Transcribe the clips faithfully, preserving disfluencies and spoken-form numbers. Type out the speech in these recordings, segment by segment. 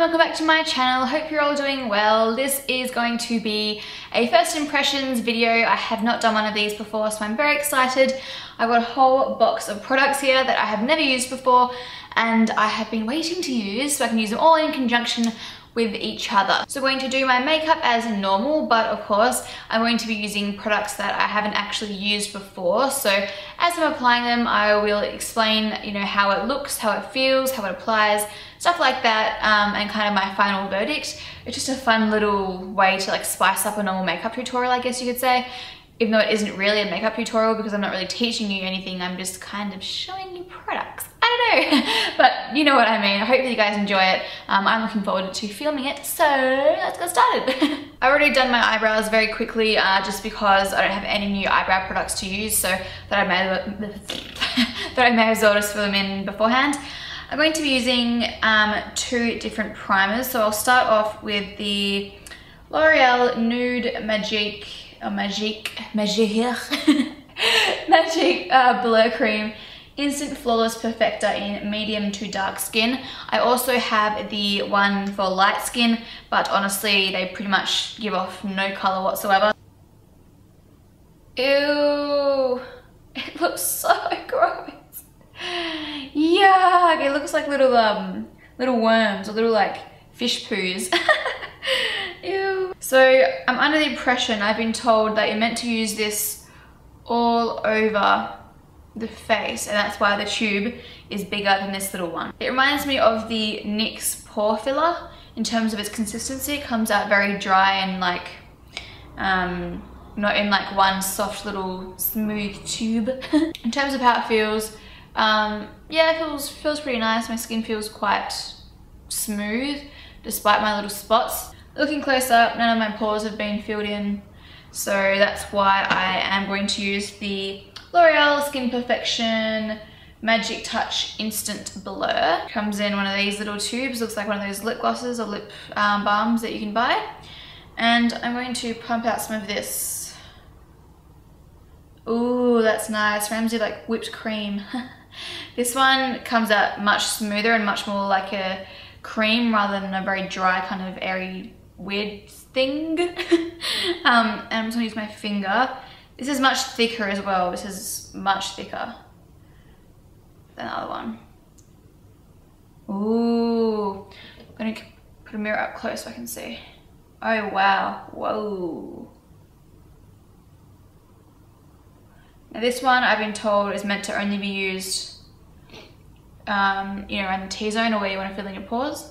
welcome back to my channel. Hope you're all doing well. This is going to be a first impressions video. I have not done one of these before, so I'm very excited. I've got a whole box of products here that I have never used before and I have been waiting to use so I can use them all in conjunction with each other. So I'm going to do my makeup as normal, but of course I'm going to be using products that I haven't actually used before. So as I'm applying them, I will explain, you know, how it looks, how it feels, how it applies, stuff like that, um, and kind of my final verdict. It's just a fun little way to like spice up a normal makeup tutorial, I guess you could say. Even though it isn't really a makeup tutorial because I'm not really teaching you anything, I'm just kind of showing you products. I don't know, but you know what I mean. Hopefully you guys enjoy it. Um, I'm looking forward to filming it, so let's get started. I've already done my eyebrows very quickly uh, just because I don't have any new eyebrow products to use, so that I may, that I may as well just fill them in beforehand. I'm going to be using um, two different primers, so I'll start off with the L'Oreal Nude Magique, or Magique, Magique, Magique uh, Blur Cream Instant Flawless Perfector in medium to dark skin. I also have the one for light skin, but honestly they pretty much give off no colour whatsoever. Ew, it looks so gross. Yuck, it looks like little um little worms or little like fish poos. Ew. So I'm under the impression, I've been told that you're meant to use this all over the face, and that's why the tube is bigger than this little one. It reminds me of the N Y X pore filler in terms of its consistency. It comes out very dry and like um not in like one soft little smooth tube. In terms of how it feels, um yeah, it feels feels pretty nice. My skin feels quite smooth despite my little spots. Looking close up, none of my pores have been filled in, so that's why I am going to use the L'Oreal Skin Perfection Magic Touch Instant Blur. Comes in one of these little tubes, looks like one of those lip glosses or lip um, balms that you can buy. And I'm going to pump out some of this. Ooh, that's nice. Reminds me of like whipped cream. This one comes out much smoother and much more like a cream rather than a very dry kind of airy weird thing. um, and I'm just gonna use my finger. This is much thicker as well. This is much thicker than the other one. Ooh, I'm gonna put a mirror up close so I can see. Oh wow, whoa. Now this one I've been told is meant to only be used um, you know, around the T-zone or where you want to fill in your pores.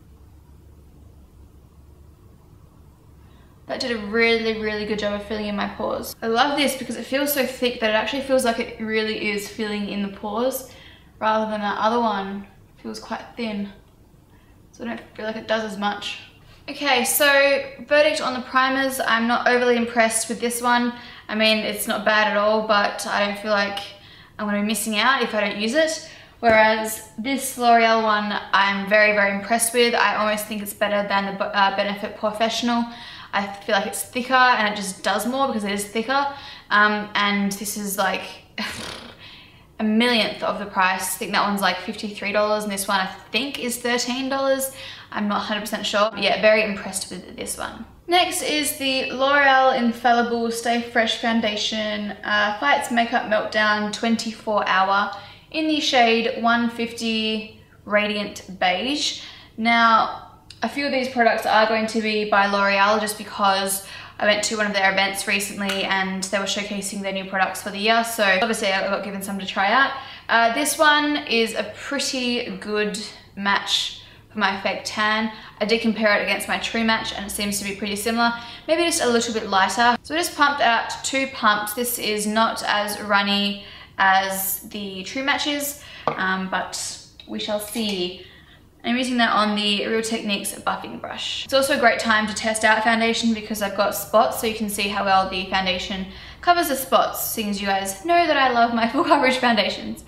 That did a really, really good job of filling in my pores. I love this because it feels so thick that it actually feels like it really is filling in the pores rather than that other one feels quite thin. So I don't feel like it does as much. Okay, so verdict on the primers. I'm not overly impressed with this one. I mean, it's not bad at all, but I don't feel like I'm gonna be missing out if I don't use it. Whereas this L'Oreal one, I'm very, very impressed with. I almost think it's better than the uh, Benefit Professional. I feel like it's thicker and it just does more because it is thicker. Um, and this is like a millionth of the price. I think that one's like fifty-three dollars and this one I think is thirteen dollars. I'm not one hundred percent sure. But yeah, very impressed with this one. Next is the L'Oreal Infallible Stay Fresh Foundation uh, Fights Makeup Meltdown twenty-four hour in the shade one fifty Radiant Beige. Now, a few of these products are going to be by L'Oreal just because I went to one of their events recently and they were showcasing their new products for the year, so obviously I got given some to try out. Uh, this one is a pretty good match for my fake tan. I did compare it against my True Match and it seems to be pretty similar, maybe just a little bit lighter. So I just pumped out two pumps. This is not as runny as the True Match is, um, but we shall see. I'm using that on the Real Techniques buffing brush. It's also a great time to test out foundation because I've got spots, so you can see how well the foundation covers the spots, seeing as you guys know that I love my full coverage foundations.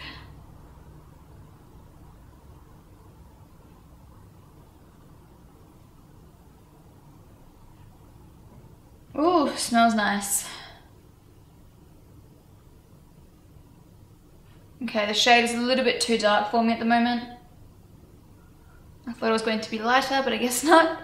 Ooh, smells nice. Okay, the shade is a little bit too dark for me at the moment. I Thought it was going to be lighter, but I guess not.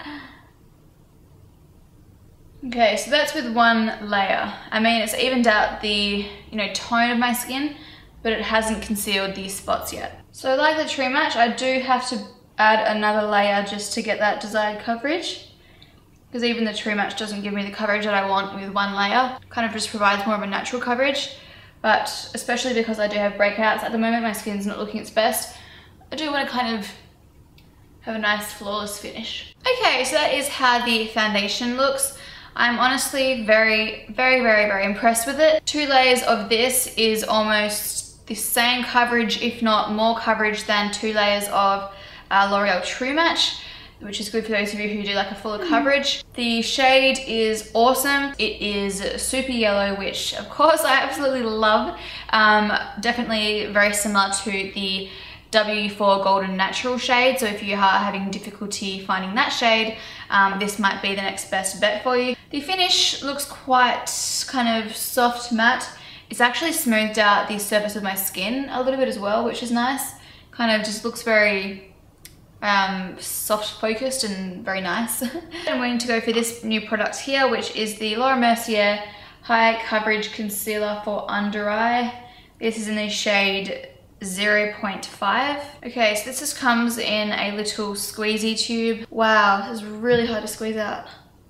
Okay, so that's with one layer. I mean, it's evened out the, you know, tone of my skin, but it hasn't concealed these spots yet. So like the True Match, I do have to add another layer just to get that desired coverage, because even the True Match doesn't give me the coverage that I want with one layer. It kind of just provides more of a natural coverage, but especially because I do have breakouts at the moment, my skin's not looking its best, I do want to kind of have a nice flawless finish. Okay, so that is how the foundation looks. I'm honestly very, very, very, very impressed with it. Two layers of this is almost the same coverage, if not more coverage, than two layers of uh, L'Oreal True Match, which is good for those of you who do like a fuller coverage. The shade is awesome. It is super yellow, which of course I absolutely love. Um, definitely very similar to the W four Golden Natural shade, so if you are having difficulty finding that shade, um, this might be the next best bet for you. The finish looks quite kind of soft matte. It's actually smoothed out the surface of my skin a little bit as well, which is nice. Kind of just looks very um, soft focused and very nice. I'm going to go for this new product here, which is the Laura Mercier High Coverage Concealer for Under Eye. This is in the shade zero point five. Okay, so this just comes in a little squeezy tube. Wow, this is really hard to squeeze out.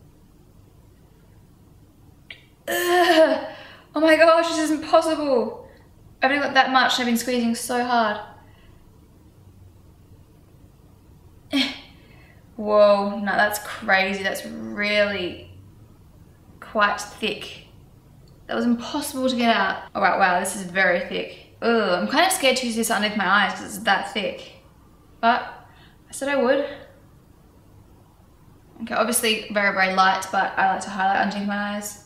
Ugh. Oh my gosh, this is impossible. I've only got that much and I've been squeezing so hard. Whoa, no, that's crazy. That's really quite thick. That was impossible to get out. All right, wow, this is very thick. Ugh, I'm kind of scared to use this underneath my eyes because it's that thick. But I said I would. Okay, obviously very, very light, but I like to highlight underneath my eyes.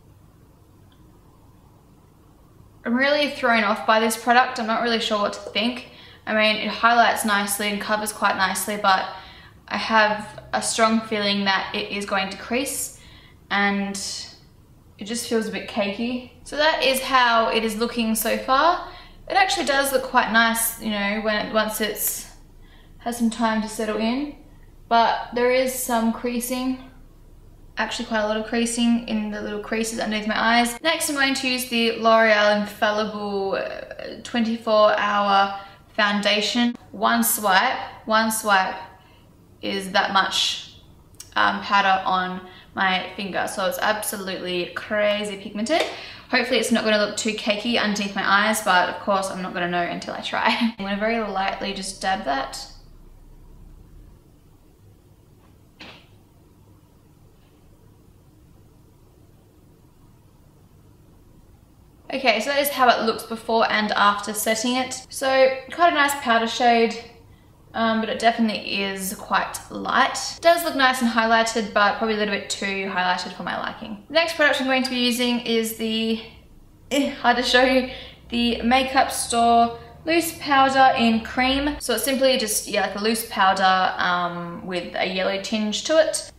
I'm really thrown off by this product. I'm not really sure what to think. I mean, it highlights nicely and covers quite nicely, but I have a strong feeling that it is going to crease and it just feels a bit cakey. So that is how it is looking so far. It actually does look quite nice, you know, when it, once it's has some time to settle in, but there is some creasing, actually quite a lot of creasing in the little creases underneath my eyes. Next, I'm going to use the L'Oreal Infallible twenty-four hour foundation. One swipe, one swipe is that much um, powder on my finger, so it's absolutely crazy pigmented. Hopefully it's not going to look too cakey underneath my eyes, but of course I'm not going to know until I try. I'm going to very lightly just dab that. Okay, so that is how it looks before and after setting it. So quite a nice powder shade. Um, but it definitely is quite light. It does look nice and highlighted, but probably a little bit too highlighted for my liking. The next product I'm going to be using is the, eh, hard to show you, the Makeup Store Loose Powder in Cream. So it's simply just, yeah, like a loose powder um, with a yellow tinge to it.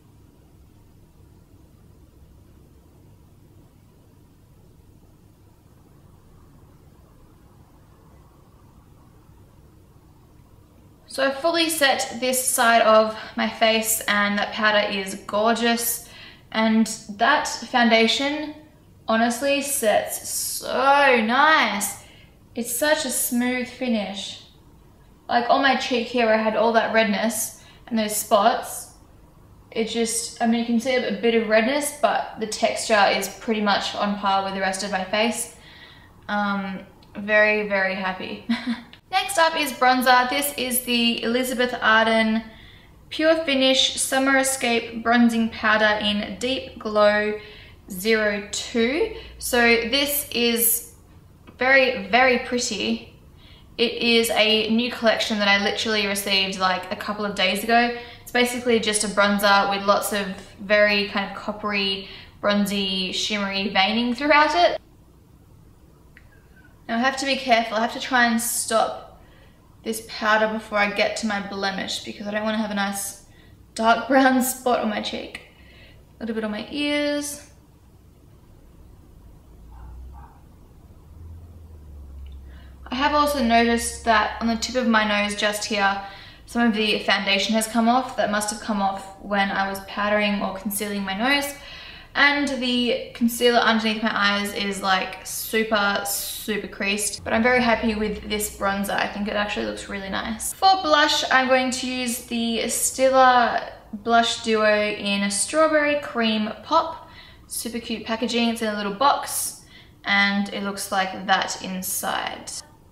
So I've fully set this side of my face and that powder is gorgeous. And that foundation honestly sets so nice. It's such a smooth finish. Like on my cheek here where I had all that redness and those spots, it just, I mean you can see a bit of redness, but the texture is pretty much on par with the rest of my face. Um, very, very happy. Next up is bronzer. This is the Elizabeth Arden Pure Finish Summer Escape Bronzing Powder in Deep Glow zero two. So this is very, very pretty. It is a new collection that I literally received like a couple of days ago. It's basically just a bronzer with lots of very kind of coppery, bronzy, shimmery veining throughout it. Now I have to be careful. I have to try and stop this powder before I get to my blemish because I don't want to have a nice dark brown spot on my cheek. A little bit on my ears. I have also noticed that on the tip of my nose just here, some of the foundation has come off. That must have come off when I was powdering or concealing my nose. And the concealer underneath my eyes is like super, super creased. But I'm very happy with this bronzer. I think it actually looks really nice. For blush, I'm going to use the Stila Blush Duo in Strawberry Cream Pop. Super cute packaging. It's in a little box and it looks like that inside.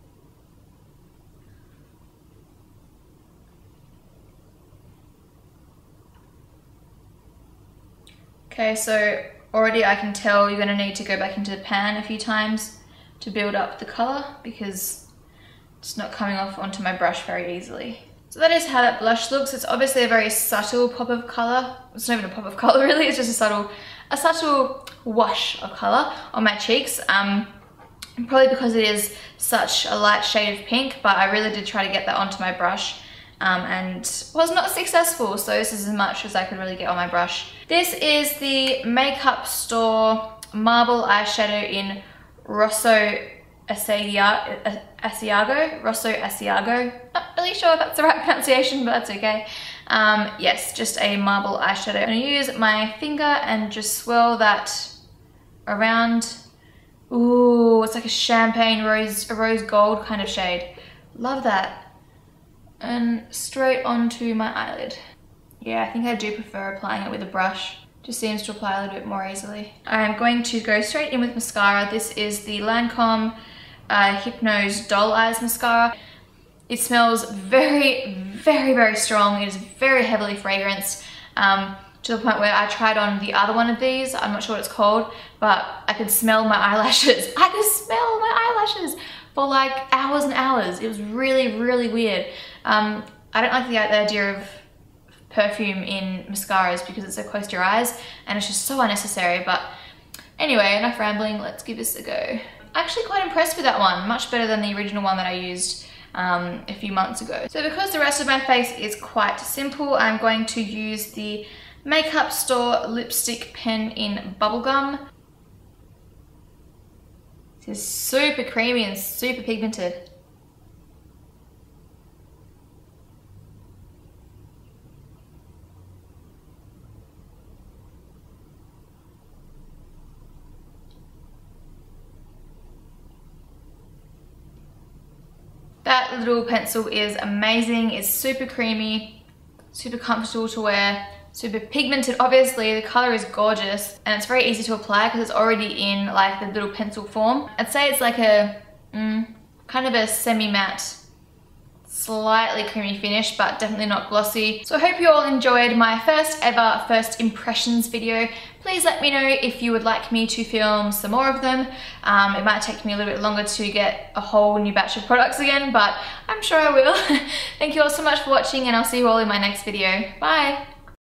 Okay, so already I can tell you're going to need to go back into the pan a few times to build up the colour because it's not coming off onto my brush very easily. So that is how that blush looks. It's obviously a very subtle pop of colour. It's not even a pop of colour really, it's just a subtle, a subtle wash of colour on my cheeks. Um, probably because it is such a light shade of pink, but I really did try to get that onto my brush. Um, and was not successful, so this is as much as I could really get on my brush. This is the Makeup Store Marble Eyeshadow in Rosso Asiago. Asiago? Rosso Asiago. Not really sure if that's the right pronunciation, but that's okay. Um, yes, just a marble eyeshadow. I'm going to use my finger and just swirl that around. Ooh, it's like a champagne rose, a rose gold kind of shade. Love that. And straight onto my eyelid. Yeah, I think I do prefer applying it with a brush. Just seems to apply a little bit more easily. I'm going to go straight in with mascara. This is the Lancome uh, Hypnose Doll Eyes Mascara. It smells very, very, very strong. It is very heavily fragranced, um, to the point where I tried on the other one of these. I'm not sure what it's called, but I could smell my eyelashes. I could smell my eyelashes for like hours and hours. It was really, really weird. Um, I don't like the, the idea of perfume in mascaras because it's so close to your eyes and it's just so unnecessary. But anyway, enough rambling, let's give this a go. Actually quite impressed with that one, much better than the original one that I used um, a few months ago. So because the rest of my face is quite simple, I'm going to use the Makeup Store lipstick pen in Bubblegum. This is super creamy and super pigmented. That little pencil is amazing. It's super creamy, super comfortable to wear, super pigmented. Obviously, the color is gorgeous and it's very easy to apply because it's already in like the little pencil form. I'd say it's like a mm, kind of a semi-matte, slightly creamy finish, but definitely not glossy. So I hope you all enjoyed my first ever first impressions video. Please let me know if you would like me to film some more of them. Um, it might take me a little bit longer to get a whole new batch of products again, but I'm sure I will. Thank you all so much for watching and I'll see you all in my next video. Bye!